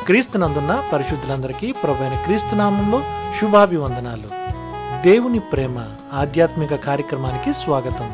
క్రీస్తునందున్న పరిశుద్ధులందరికీ ప్రభువైన క్రీస్తు నామములో శుభాభివందనాలు. దేవుని ప్రేమ ఆధ్యాత్మిక కార్యక్రమానికి స్వాగతం.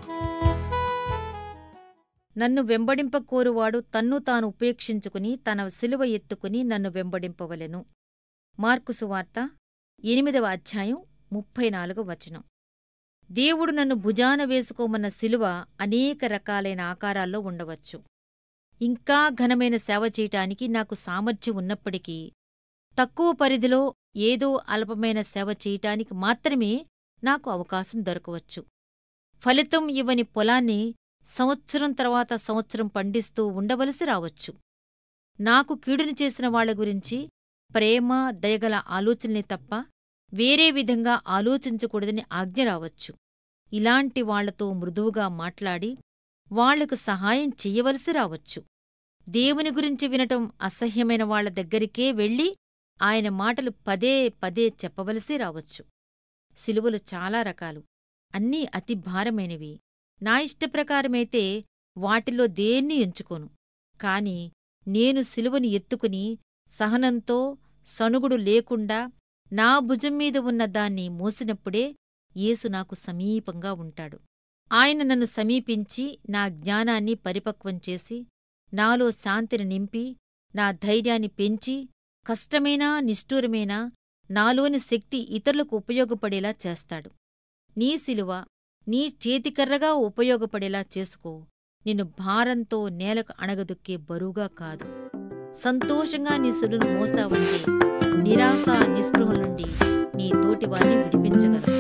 నన్ను వెంబడింపకోరువాడు తన్ను తాను ఉపేక్షించుకుని తన సిలువ ఎత్తుకుని నన్ను వెంబడింపవలెను. మార్కు సువార్త 8వ అధ్యాయం 34వ వచనం. దేవుడు నన్ను భుజాన వేసుకోమన్న సిలువ అనేక రకాలైన ఆకారాల్లో ఉండవచ్చు. ఇంకా ఘనమైన సేవ చేయటానికి నాకు సామర్థ్యం ఉన్నప్పటికీ తక్కువ పరిధిలో ఏదో అల్పమైన సేవ చేయటానికి మాత్రమే నాకు అవకాశం దొరకవచ్చు. ఫలితం ఇవ్వని పొలాన్ని సంవత్సరం తర్వాత సంవత్సరం పండిస్తూ ఉండవలసి రావచ్చు. నాకు కీడుని చేసిన వాళ్ల గురించి ప్రేమ దయగల ఆలోచనలే తప్ప వేరే విధంగా ఆలోచించకూడదని ఆజ్ఞ రావచ్చు. ఇలాంటి వాళ్లతో మృదువుగా మాట్లాడి వాళ్లకు సహాయం చెయ్యవలసి రావచ్చు. దేవుని గురించి వినటం అసహ్యమైన వాళ్ల దగ్గరికే వెళ్ళి ఆయన మాటలు పదే పదే చెప్పవలసి రావచ్చు. సిలువలు చాలా రకాలు, అన్నీ అతి భారమైనవి. నా ఇష్టప్రకారమైతే వాటిలో దేన్ని ఎంచుకోను. కాని నేను సిలువని ఎత్తుకుని సహనంతో సణుగుడు లేకుండా నా భుజం మీద ఉన్న దాన్ని మోసినప్పుడే యేసు నాకు సమీపంగా ఉంటాడు. ఆయన నన్ను సమీపించి నా జ్ఞానాన్ని పరిపక్వం చేసి నాలో శాంతిని నింపి నా ధైర్యాన్ని పెంచి కష్టమైనా నిష్ఠూరమైనా నాలోని శక్తి ఇతరులకు ఉపయోగపడేలా చేస్తాడు. నీ సిలువ నీ చేతికర్రగా ఉపయోగపడేలా చేసుకో. నిన్ను భారంతో నేలకు అణగదొక్కే బరువుగా కాదు. సంతోషంగా నీ సిలువను మోసావంటే నిరాశ నిస్పృహల నుండి నీ తోటివారిని విడిపించగలవు.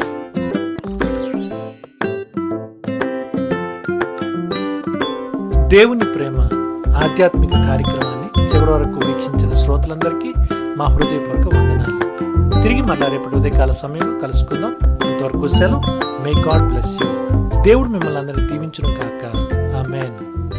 దేవుని ప్రేమ ఆధ్యాత్మిక కార్యక్రమాన్ని చివరి వరకు వీక్షించిన శ్రోతలందరికీ మా హృదయపూర్వక వందనాలు. తిరిగి మళ్ళా రేపటి ఉదయకాల సమయంలో కలుసుకుందాం. ఇంతవరకు సెలవు. May God bless you. దేవుడు మిమ్మల్ని అందరినీ దీవించును గాక. ఆమేన్.